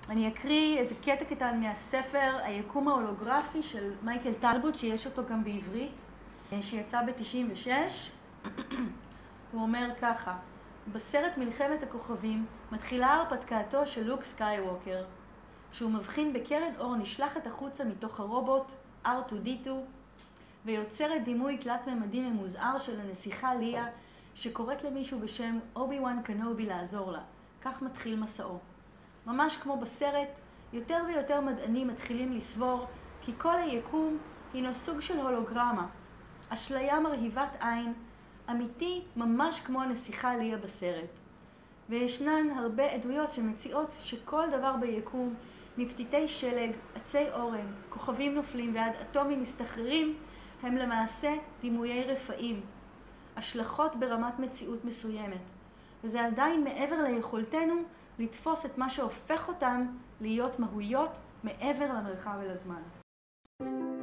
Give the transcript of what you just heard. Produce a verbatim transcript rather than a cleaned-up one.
אני אקריא איזה קטע קטן מהספר היקום ההולוגרפי של מייקל טלבוט, שיש אותו גם בעברית, שיצא ב-תשעים ושש. הוא אומר ככה: בסרט מלחמת הכוכבים מתחילה הרפתקאתו של לוק סקייווקר. כשהוא מבחין בקרן אור נשלחת החוצה מתוך הרובוט אר טו די טו, ויוצרת דימוי תלת ממדים ממוזער של הנסיכה ליה, שקוראת למישהו בשם אובי וואן קנובי לעזור לה. כך מתחיל מסעו. ממש כמו בסרט, יותר ויותר מדענים מתחילים לסבור כי כל היקום הינו סוג של הולוגרמה, אשליה מרהיבת עין, אמיתי ממש כמו הנסיכה ליה בסרט. וישנן הרבה עדויות שמציעות שכל דבר ביקום, מפתיתי שלג, עצי אורן, כוכבים נופלים ועד אטומים מסתחררים, הם למעשה דימויי רפאים, השלכות ברמת מציאות מסוימת. וזה עדיין מעבר ליכולתנו לתפוס את מה שהופך אותם להיות מהויות מעבר למרחב ולזמן.